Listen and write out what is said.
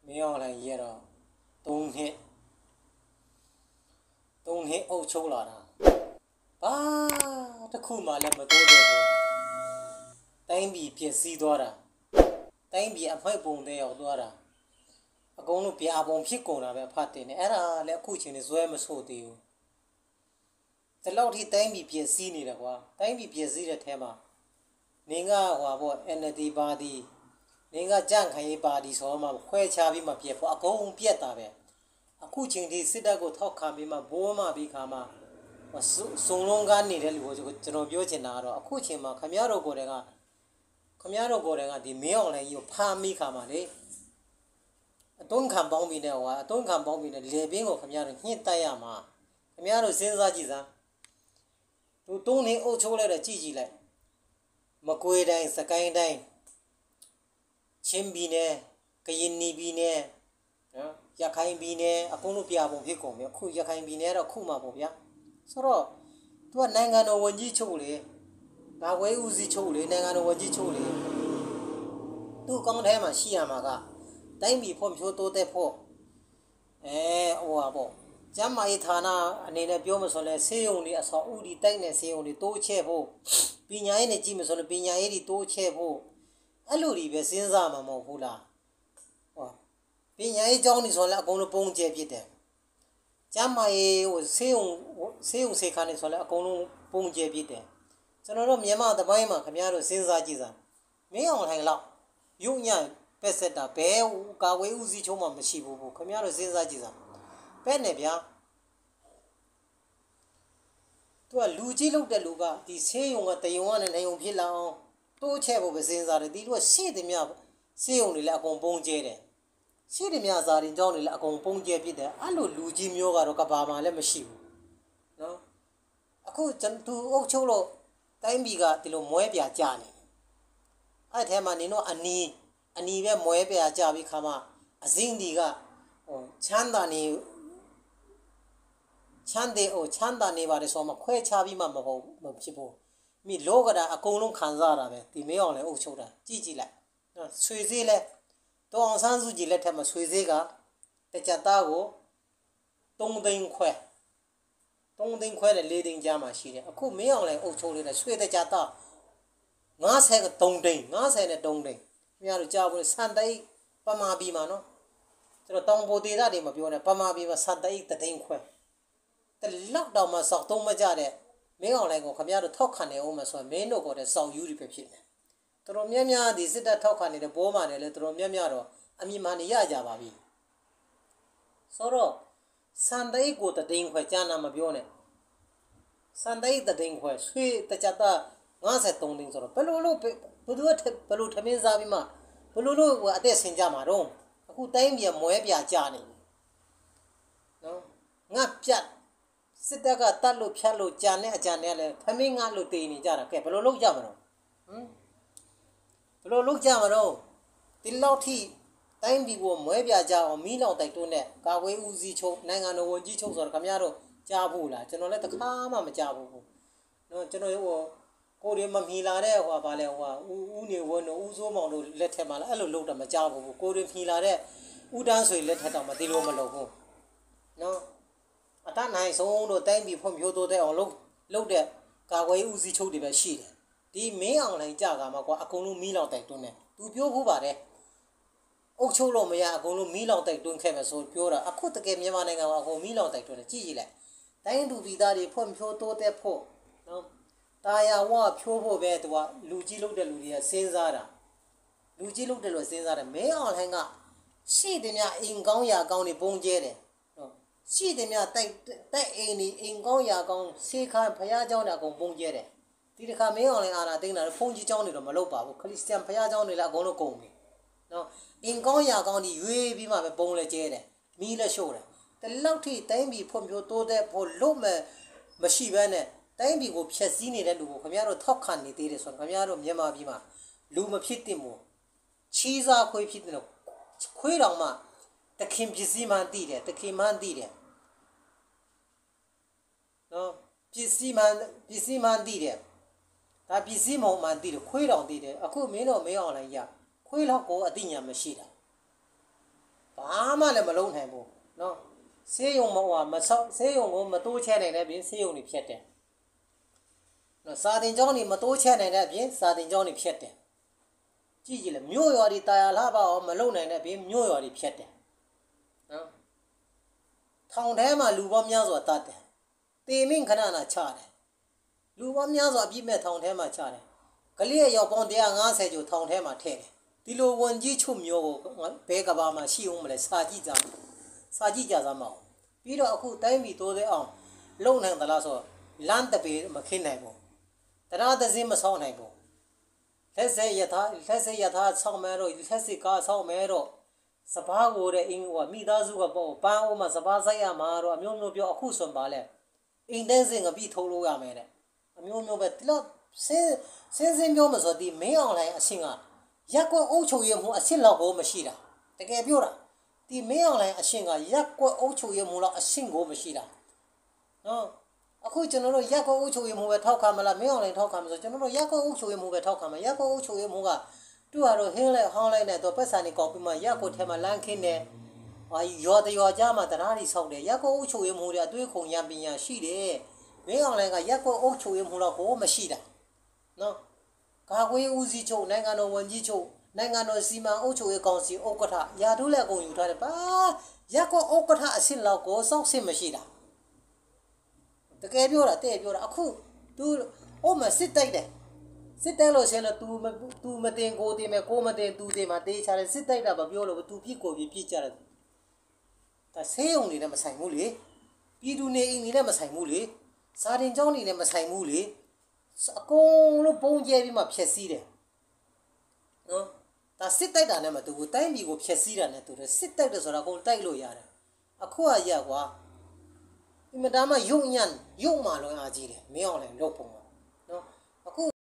မင်းအောင်လှိုင်ရဲ့တော့3နှစ်အုပ်ချုပ်လာတာဘာတစ်ခုမှလည်းမတိုးတဲ့ဘူးတိုင်းပြည်ပြည့်စည်သွားတာတိုင်းပြည်အဖိုက်ပုံတဲ့ရောက်သွားတာအကုန်လုံးပြာပုံဖြစ်ကုန်တာပဲဖတ်တယ်နဲ့အဲ့ဒါလည်းအခုချိန်နေဇွဲမဆို့သေးဘူးဒီလောက်ထိတိုင်းပြည်ပြည့်စည်နေတယ်ကွာတိုင်းပြည်ပြည့်စည်တဲ့ထဲမှာနေကဟွာပေါ့ NLD ပါတီနေကကြန့်ခိုင်ရေးပါတီဆိုတော့မှခွဲခြားပြီးမှပြည့်ဖို့အကုန်ပြက်တာပဲအခုချိန်ထိစစ်တပ်ကိုထောက်ခံပြီးမှဘိုးမပြီးခါမှစုံလုံးကားနေတဲ့လူကိုကျွန်တော်ပြောချင်တာကတော့အခုချိန်မှာခမရတို့ကိုယ်တိုင်ကဒီမင်းအောင်လှိုင်ကြီးကိုဖမ်းမိခါမှလေအတုံးခံပေါင်းပြီးနဲ့လေပင်းကိုခမရတို့ညှစ်တိုက်ရမှာခမရတို့စဉ်းစားကြည့်စမ်းသူ3နှစ်အုပ်ချုပ်လိုက်တဲ့ကြည့်လိုက်မကွေးတိုင်းစကိုင်းတိုင်းချင်းပြည်နယ်ကရင်ပြည်နယ်နော်ရခိုင်ပြည်နယ်အကုန်လုံးပြပုံဖြစ်ကုန်ပြီအခုရခိုင်ပြည်နယ်တော့ခုမှပေါ့ဗျာဆိုတော့သူကနိုင်ငံတော်ဝန်ကြီးချုပ်လေဒါဝဲဦးစီးချုပ်လေနိုင်ငံတော်ဝန်ကြီးချုပ်လေသူ့ကောင်းထဲမှာရှိရမှာကတိုင်းပြည်ဖွံ့ဖြိုးတိုးတက်ဖို့ဟိုပါပေါ့ကျမ်းမာရေးဌာနအနေနဲ့ပြောမှဆိုလဲဆေးရုံတွေအဆောက်အဦတွေတိုက်နေဆေးရုံတွေတိုးချဲ့ဖို့ပညာရေးနဲ့ကြည့်မှဆိုလဲပညာရေးတွေတိုးချဲ့ဖို့အဲ့လိုတွေပဲစဉ်းစားမှာမဟုတ်ဘူးလားဟောပညာရေးကျောင်းတွေဆိုလဲအကုန်လုံးပုံကျဲဖြစ်တယ်ကျမ်းမာရေးဟိုဆေးရုံဆေးခန်းတွေဆိုလဲအကုန်လုံးပုံကျဲဖြစ်တယ်ကျွန်တော်တို့မြန်မာတပိုင်းမှာခင်ဗျားတို့စဉ်းစားကြည့်စမ်းမင်းအောင်ထိုင်လောက်ရုပ်ညံ့ပက်ဆက်တာဘဲကာဝေးဦးစီးချုံးမှမရှိဘူးခင်ဗျားတို့စဉ်းစားကြည့်စမ်းပဲနဲ့ဗျာသူကလူကြီးလောက်တဲ့လူကဒီဆေးရုံကတယုံကနေနေုံဖြစ်လာအောင်တိုးချဲ့ဖို့ပဲစဉ်းစားတယ်ဒီလူကရှေ့တည်းမြဆေးရုံတွေလည်းအကုန်ပုံကျဲတယ်ရှေ့တည်းမြစာရင်ကျောင်းတွေလည်းအကုန်ပုံကျဲဖြစ်တယ်အဲ့လိုလူကြီးမျိုးကတော့ကဘာမှလည်းမရှိဘူးနော်အခုသူအုပ်ချုပ်လို့တိုင်းပြည်ကဒီလိုမွဲပြကြနေအဲ့ထဲမှာနင်တို့အနီပဲမွဲပြကြပြီးခါမှအစင်းဒီကဟိုချမ်းသာနေပါတယ်ဆိုမှခွဲခြားပြီးမှမဖြစ်ဘူးမိလောကဓာအကုန်လုံးခံစားရတာပဲဒီမင်းအောင်လည်းအုပ်ချုပ်တာကြည့်လိုက်နော်ဆွေသေးလဲတောင်ဆန်းစုကြည်လက်ထက်မှာဆွေသေးကတကြသားကို3သိန်းခွဲနဲ့4သိန်းကြားမှာရှိတယ်အခုမင်းအောင်လည်းအုပ်ချုပ်နေတဲ့ဆွေတကြသား53သိန်း50နဲ့3သိန်းခင်ဗျားတို့ကြားဖို့စံတိတ်ပမာပြီးမှာနော်ကျွန်တော်တောင်ပေါ်ဒေသတွေမှာပြောနေပမာပြီးမှာစံတိတ်3သိန်းခွဲတလောက်တော့မှစောက်သုံးမကြတဲ့မင်းအောင်လှိုင်ကိုခင်ဗျားတို့ထောက်ခံနေအောင်မဆိုရင်မင်းတို့ကိုတဲ့စောက်ယူတွေပဲဖြစ်နေတော်တော်များများဒီစစ်တပ်ထောက်ခံနေတဲ့ဘောမှလည်းတော်တော်များများတော့အမြင်မှန်နေရကြပါပြီဆိုတော့စံတိတ်ကို3သိန်းခွဲကြားနာမပြောနဲ့စံတိတ်3သိန်းခွဲဆွေတကြတာ53သိန်းဆိုတော့ဘယ်လိုထမင်းစားပြီးမှဘယ်လိုအသက်ဆင်ကြမှာတော့အခုတိုင်းပြည်မွဲပြကြနေနော်ငါပြတ်စစ်တပ်ကတတ်လို့ဖြတ်လို့ကြံတဲ့အကြံနဲ့လည်းထမင်းငါလို့တေးနေကြတာကဲဘယ်လိုလုပ်ကြမှာတော့ဘယ်လိုလုပ်ကြမှာတော့ဒီလောက်ထိတိုင်းပြည်ကိုမွဲပြကြအောင်မီးလောင်တိုက်တွန်းတဲ့ကာဝေးဦးစီးချုပ်နိုင်ငံတော်ဝန်ကြီးချုပ်ဆိုတော့ခင်ဗျားတို့ကြားဖို့လားကျွန်တော်လည်းတစ်ခါမှမကြားဘူးနော်ကျွန်တော်ကိုရီမမီလာတဲ့ဟိုပါလဲဟိုဦးနေဝင်းတို့ဦးစိုးမောင်တို့လက်ထက်မှာလည်းအဲ့လိုလုပ်တာမကြားဘူးကိုရီမီလာတဲ့ဦးတန်းဆွေလက်ထက်တော့မသိလို့မလုပ်ဘူးနော်အတနိုင်ဆုံးတို့တိုင်းပြည်ဖွံ့ဖြိုးတိုးတက်အောင်လုပ်တဲ့ကာကွယ်ဦးစီးချုပ်တွေပဲရှိတယ်ဒီမင်းအောင်လှိုင်ကြကမှာကွာအကုန်လုံးမီးလောင်တိုက်တွန်းတယ်သူပြောဖို့ပါတယ်အုပ်ချုပ်လို့မရအကုန်လုံးမီးလောင်တိုက်တွန်းခဲ့မယ်ဆိုပြောတာအခုတကယ်မြန်မာနိုင်ငံမှာအကုန်မီးလောင်တိုက်တွန်းတယ်ကြည့်လိုက်တိုင်းသူပြည်သားတွေဖွံ့ဖြိုးတိုးတက်ဖို့နော်တာယာဝဖြိုးဖို့ပဲသူကလူကြီးလုပ်တဲ့လူတွေကစဉ်းစားတာလူကြီးလုပ်တယ်လို့စဉ်းစားတယ်မင်းအောင်လှိုင်ကရှိတယ်များအိမ်ကောင်းရာကောင်းတွေပုံကျဲတယ်နော်ရှိတယ်များတိုက်အိမ်နေအိမ်ကောင်းရာကောင်းစေခါဖရားเจ้าတွေအကုန်ပုံကျဲတယ်ဒီတစ်ခါမင်းအောင်လှိုင်အာနာသိန်းတာဖုန်ကြီးเจ้าတွေတော့မလုပ်ပါဘူးခရစ်စတန်ဖရားเจ้าတွေလည်းအကုန်လုံးကုန်ပြီနော်အိမ်ကောင်းရာကောင်းတွေရွေးပြီးမှပဲပုံလဲကျဲတယ်မီးလဲရှို့တယ်တလောက်ထိတိုင်းပြည်ဖွံ့ဖြိုးတိုးတက်ဖို့လုံးမဲ့မရှိဘဲနဲ့တိုင်းပြည်ကိုဖျက်ဆီးနေတဲ့လူကိုခင်ဗျားတို့ထောက်ခံနေသေးတယ်ဆိုတော့ခင်ဗျားတို့မြန်မာပြည်မှာလူမဖြစ်တင်မို့ချီးစားခွေးဖြစ်တယ်လို့ခွေးတော်မှတခင်ပစ္စည်းမှန်းသိတယ်တခင်မှန်းသိတယ်နော်ပစ္စည်းမှန်းသိတယ်ဒါပစ္စည်းမဟုတ်မှန်းသိတယ်ခွေးတော်သိတယ်အခုမင်းတို့မင်းအောင်လိုက်ရခွေးလောက်ကိုအသိဉာဏ်မရှိတာဘာမှလည်းမလုံးနိုင်ဘူးနော်ဆေးရုံမဟိုမဆောက်ဆေးရုံကိုမတိုးချဲနိုင်တဲ့အပြင်ဆေးရုံတွေဖြတ်တယ်နော်စာတင်ကျောင်းတွေမတိုးချဲနိုင်တဲ့အပြင်စာတင်ကျောင်းတွေဖြတ်တယ်ကြည့်ကြည့်လေမြို့ရွာတွေတာယာလှပအောင်မလုံနိုင်တဲ့အပြင်မြို့ရွာတွေဖြတ်တယ်နော်ထောင်ထဲမှာလူပေါင်းများစွာတတ်တယ်တေမင်းခဏနာချတယ်လူပေါင်းများစွာအပြစ်မဲ့ထောင်ထဲမှာချတယ်ကလေးရောက်ပေါင်း150ကျော်ထောင်ထဲမှာထည့်တယ်ဒီလိုဝန်ကြီးချုပ်မျိုးကိုဘဲကဘာမှာရှိအောင်မလဲစာကြည့်ကြစမ်းမအောင်ပြီးတော့အခုတိုင်းပြည်တိုးသေးအောင်လုံနိုင်သလားဆိုလမ်းတပေမခင်းနိုင်ဘူးတရားသစင်းမဆောင်နိုင်ဘူးလက်စဲယထာဆောင်းမဲတော့လက်စကားဆောင်းမဲတော့စပားကိုတဲ့အင်းကမိသားစုကပေါ့ပန်းအောင်မှာစပားဆိုင်ရမှာတော့အမျိုးမျိုးပြောအခုဆိုပါလဲအင်းတဲ့စင်ကပြီးထုတ်လို့ရမယ်တဲ့အမျိုးမျိုးပဲဒီတော့စင်းပြောမှဆိုဒီမင်းအွန်လိုင်းအဆင့်ကရက်ကွက်အုပ်ချုပ်ရမှုအဆင့်လောက်ကိုမရှိတာတကယ်ပြောတာဒီမင်းအွန်လိုင်းအဆင့်ကရက်ကွက်အုပ်ချုပ်ရမှုလောက်အဆင့်ကိုမရှိတာနော်အခုကျွန်တော်တို့ရက်ကွက်အုပ်ချုပ်ရမှုပဲထောက်ခံမလားမင်းအွန်လိုင်းထောက်ခံမဆိုကျွန်တော်တို့ရက်ကွက်အုပ်ချုပ်ရမှုပဲထောက်ခံမှာရက်ကွက်အုပ်ချုပ်ရမှုကသူ့ဟာတော့ဟင်းလိုက်ဟောင်းလိုက်နဲ့တော့ပတ်စံနေကောက်ပြီးမှရက်ကွက်ထဲမှာလမ်းခင်းတယ်ရော်တရော်ကြမှာတရားတွေဆောက်တယ်ရက်ကွက်အုပ်ချုပ်ရမှုတွေအသွေးခုံရံပညာရှိတယ်မင်းအွန်လိုင်းကရက်ကွက်အုပ်ချုပ်ရမှုလောက်ကိုမရှိတာနော်ကာကွယ်ဦးစီးချုပ်နိုင်ငံတော်ဝန်ကြီးချုပ်နိုင်ငံတော်စီမံအုပ်ချုပ်ရေးကောင်စီဥက္ကဋ္ဌရာထူးလက်ကုန်ယူထားတယ်ပါရက်ကွက်ဥက္ကဋ္ဌအဆင့်လောက်ကိုစောင့်စစ်မရှိတာတကယ်ပြောတာတဲ့ပြောတာအခု तू အိုးမစစ်တိုက်တယ်စစ်တိုက်လို့ရှင်လို့ तू မတင်ကိုတင်မယ်ကိုမတင် तू တင်မှာတေးချတယ်စစ်တိုက်တာမပြောလို့ तू ပြစ်ကိုပြစ်ကြတယ်ဒါဆေးရုံတွေနဲ့မဆိုင်ဘူးလေပြည်သူနေအိမ်တွေနဲ့မဆိုင်ဘူးလေစာတင်ကျောင်းတွေနဲ့မဆိုင်ဘူးလေအကုန်လုံးပုံကျဲပြီးမှဖြက်စီးတယ်နော်ဒါစစ်တိုက်တာနဲ့မတူဘူးတိုင်းပြည်ကိုဖြက်စီးတာနဲ့တူတယ်စစ်တိုက်တယ်ဆိုတာကိုတိုက်လို့ရတယ်အခုကရကွာဒီမတမ်းမှယုံညံ့ယုံမာလုံးအားကြီးတယ်မင်းအောင်လည်းလုပ်ပုံက